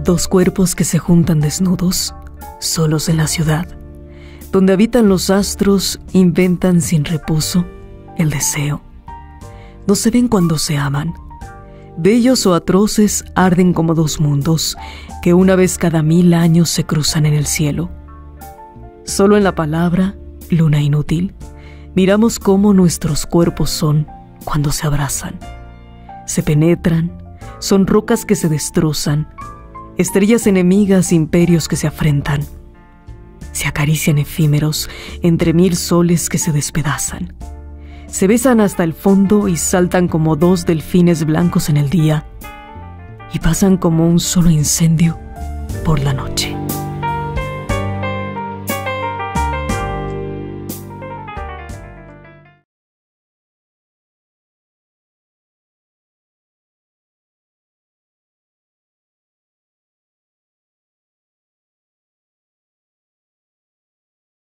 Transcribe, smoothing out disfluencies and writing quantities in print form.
Dos cuerpos que se juntan desnudos, solos en la ciudad, donde habitan los astros, inventan sin reposo el deseo. No se ven cuando se aman. Bellos o atroces arden como dos mundos que una vez cada 1000 años se cruzan en el cielo. Solo en la palabra, luna inútil, miramos cómo nuestros cuerpos son cuando se abrazan. Se penetran, son rocas que se destrozan, estrellas enemigas, imperios que se afrentan. Se acarician efímeros entre 1000 soles que se despedazan. Se besan hasta el fondo y saltan como 2 delfines blancos en el día y pasan como un solo incendio por la noche.